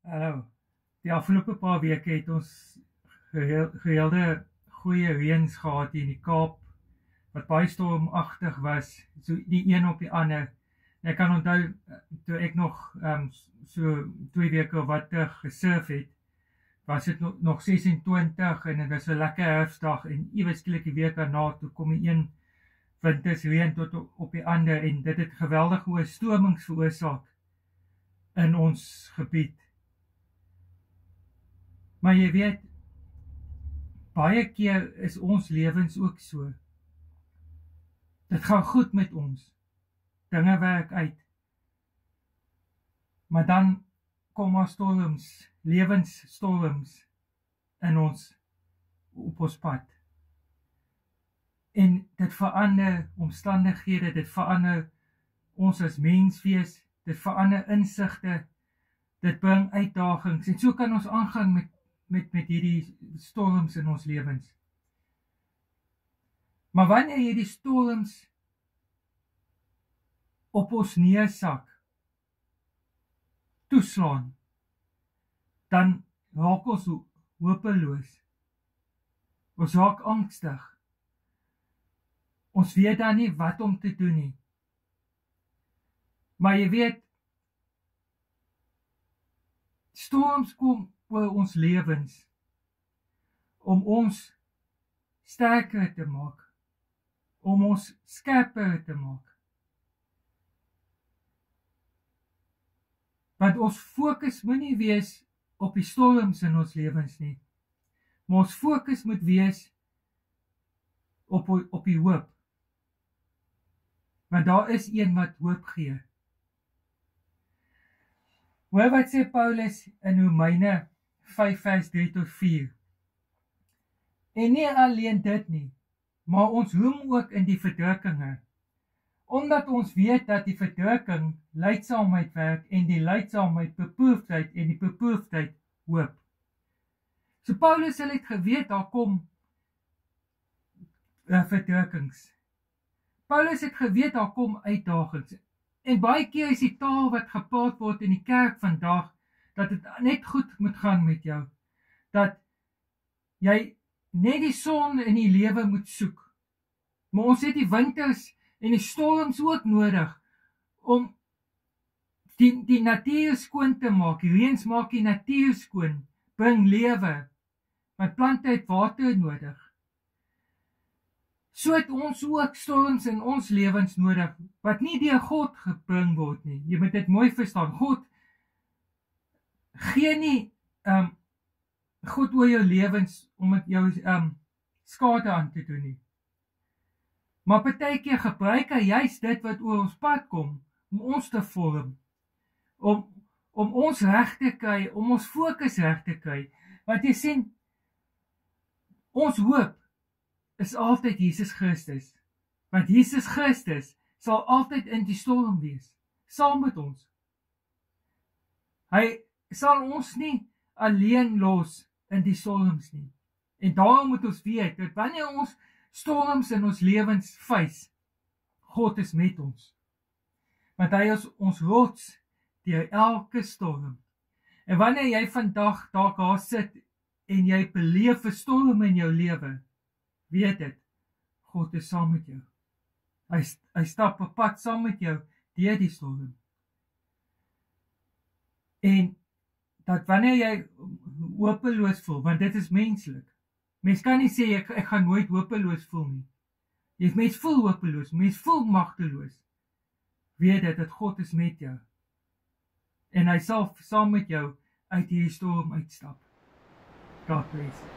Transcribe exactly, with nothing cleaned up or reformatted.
Hallo. Die afgelope paar weke het ons geheel, geheelde goeie reëns gehad hier in die Kaap, wat baie stormagtig was, so die een op die ander. En ek kan onthou, toe ek nog um, so twee weke of wat terug gesurf het, was dit nog, nog sesentwintig en dit was 'n lekker herfsdag en iewes skielik die week daarna, toe kom die een wintersreën tot op die ander en dit het geweldige oorstromings veroorsaak in ons gebied. Maar jy weet, baie keer is ons lewens ook so. Dit gaan goed met ons. Dinge werk uit. Maar dan kom maar storms, lewensstorms in ons, op ons pad. En dit verander omstandighede, dit verander ons as menswees, dit verander insigte, dit bring uitdagings, en so kan ons aangaan met met met hierdie storms in ons lewens. Maar wanneer hierdie storms op ons neersak, toeslaan, dan raak ons hopeloos. Ons raak angstig. Ons weet dan nie wat om te doen nie. Maar jy weet, storms kom oor ons lewens, om ons sterker te maak, om ons skerper te maak. Want ons fokus moet nie wees op die storms in ons lewens nie, maar ons fokus moet wees op, op die hoop. Want daar is een wat hoop gee. Hoor wat sê Paulus in Romeine vyf vers drie tot vier. En nie alleen dit nie, maar ons roem ook in die verdrukkinge, omdat ons weet dat die verdrukking lydsaamheid werk en die lydsaamheid beproefdheid en die beproefdheid hoop. So Paulus het geweet daar kom uh, verdrukkings. Paulus het geweet daar kom uitdagings. En baie keer is die taal wat gepraat word in die kerk vandag, dat het net goed moet gaan met jou. Dat jy net die son in die lewe moet soek. Maar ons het die winters en die storms ook nodig, om die, die natuur skoon te maak. Die reëns maak die natuur skoon, bring lewe, want plante het water nodig. So het ons ook storms in ons lewens nodig, wat nie deur God gebring word nie. Jy moet dit mooi verstaan. God gee nie um, God oor jou lewens om met jou um, skade aan te doen nie. Maar partykeer gebruik hy juist dit wat oor ons pad kom, om ons te vorm, om, om ons reg te kry, om ons fokus reg te kry. Want jy sien, ons hoop is altyd Jesus Christus. Want Jesus Christus sal altyd in die storm wees, saam met ons. Hy sal ons nie alleen los in die storms nie. En daarom moet ons weet, dat wanneer ons storms in ons lewens face, God is met ons. Want hy is ons rots deur elke storm. En wanneer jy vandag dalk daar sit en jy beleef 'n storm in jou lewe, weet dit, God is saam met jou. Hy, hy stap 'n pad saam met jou deur die storm. En dat wanneer jy hopeloos voel, want dit is menslik. Mens kan nie sê ek, ek gaan nooit hopeloos voel nie. Jy mens voel hopeloos, mens voel magteloos. Weet dit dat God is met jou. En hy sal saam met jou uit hierdie storm uitstap. God bless.